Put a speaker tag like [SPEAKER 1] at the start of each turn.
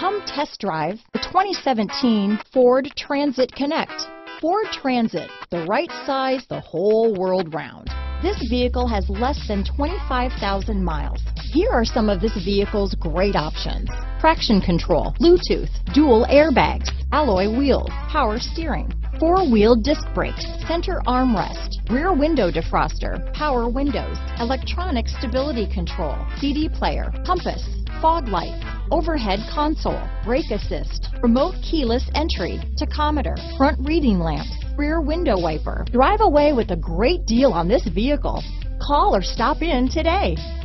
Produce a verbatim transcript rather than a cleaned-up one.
[SPEAKER 1] Come test drive the twenty seventeen Ford Transit Connect. Ford Transit, the right size the whole world round. This vehicle has less than twenty-five thousand miles. Here are some of this vehicle's great options: traction control, Bluetooth, dual airbags, alloy wheels, power steering, four-wheel disc brakes, center armrest, rear window defroster, power windows, electronic stability control, C D player, compass, fog lights, overhead console, brake assist, remote keyless entry, tachometer, front reading lamps, rear window wiper. Drive away with a great deal on this vehicle. Call or stop in today.